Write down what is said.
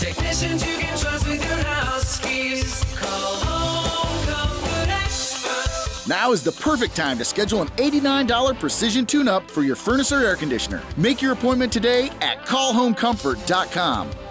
Technicians you can trust with your house keys. Call Home Comfort Experts. Now is the perfect time to schedule an $89 precision tune-up for your furnace or air conditioner. Make your appointment today at callhomecomfort.com.